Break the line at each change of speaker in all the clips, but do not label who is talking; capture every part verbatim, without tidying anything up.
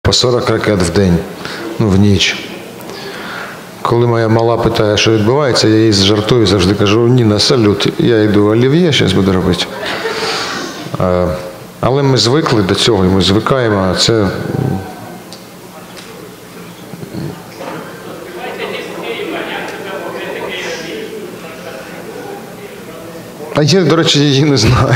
По сорок ракет в день, ну, в ніч. Коли моя мала питає, що відбувається, я їй жартую, завжди кажу: Ніна, салют, я йду олів'є, зараз буду робити. Але ми звикли до цього, і ми звикаємо. Це... А я, до речі, її не знаю.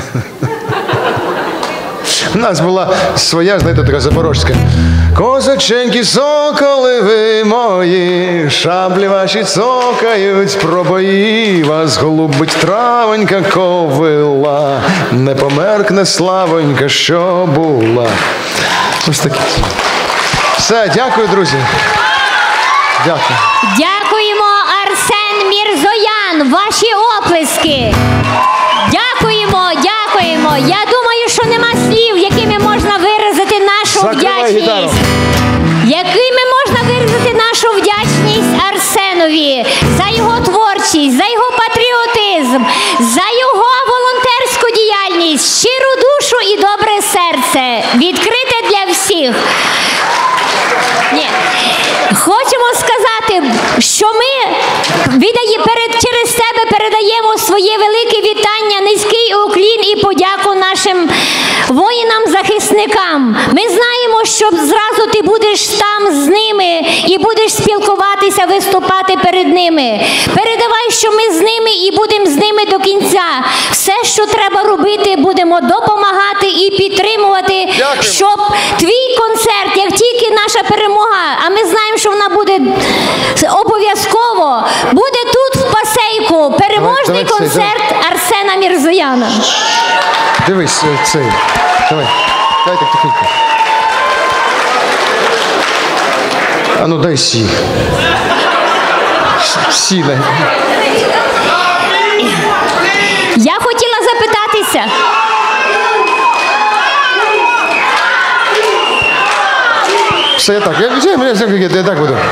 У нас була своя, знаєте, така запорожська. Козаченькі соколи ви мої, шаблі ваші цокають про бої, вас голубить травонька ковила, не померкне славонька, що була. Ось таке. Все, дякую, друзі. Дякую.
Дякуємо, Арсен Мірзоян. Ваші оплески. Дякуємо, дякуємо. Я думаю, що нема слів, якими можна виразити нашу
Закривай
вдячність.
гітару.
Якими можна виразити нашу вдячність Арсенові за його творчість, за його патріотизм, за його волонтерську діяльність, щиру душу і добре серце, відкрите для всіх. Ні. Хочемо сказати, що ми віддає, перед, через тебе передаємо своє велике вітання, низький уклін і подяку нашим воїнам-захисникам. Ми знаємо, що зразу ти будеш там з ними і будеш спілкуватися, виступати перед ними. Передавай, що ми з ними і будемо з ними до кінця. Все, що треба робити, будемо допомагати і підтримувати,
Дякую.
щоб твій концерт, як тільки наша перемога, а ми знаємо, що вона буде обов'язково, буде тут, в Пасейку, переможний
Давай, давай,
концерт
давай.
Арсена Мірзояна.
Дивись, цей. Давай. Дай так тихенько. А ну дай сі. Сі дай.
Я хотіла запитатися.
Все, я так. Я, я, я, я так буду.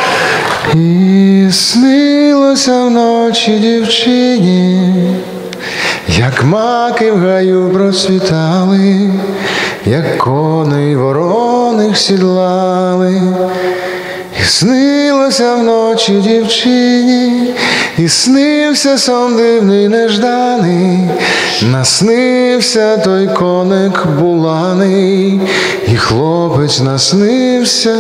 І снилося вночі дівчині, як маки в гаю процвітали, як коней вороних сідлали. І снилося вночі дівчині, і снився сон дивний нежданий, наснився той коник буланий, і хлопець наснився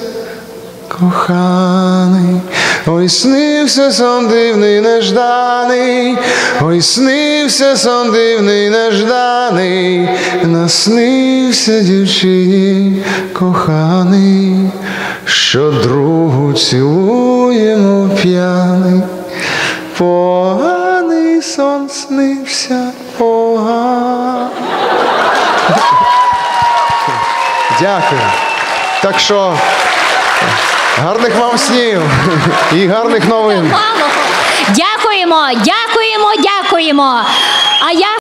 коханий. Ой, снився сон дивний нежданий, ой, снився сон дивний нежданий, наснився дівчині коханий, що другу цілуємо п'яний. Поганий сон снився, поганий. Дякую. Так що гарних вам снів і гарних новин.
Дякуємо, дякуємо, дякуємо. А я